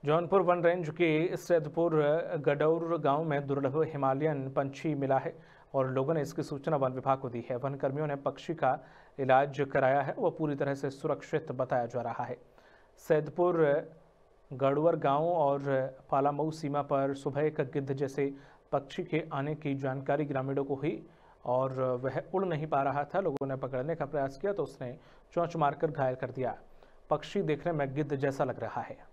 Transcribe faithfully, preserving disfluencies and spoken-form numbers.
Jaunpur one range के सैदपुर गडौर गांव में दुर्लभ हिमालयन पंछी मिला है और लोगों ने इसकी सूचना वन विभाग को दी है। वन कर्मियों ने पक्षी का इलाज कराया है, वह पूरी तरह से सुरक्षित बताया जा रहा है। सैदपुर गडौर गांव और पालामऊ सीमा पर सुबह एक गिद्ध जैसे पक्षी के आने की जानकारी ग्रामीणों को हुई और वह उड़ नहीं पा रहा था। लोगों ने पकड़ने का प्रयास किया तो उसने चोंच मारकर घायल कर दिया। पक्षी देखने में गिद्ध जैसा लग रहा है।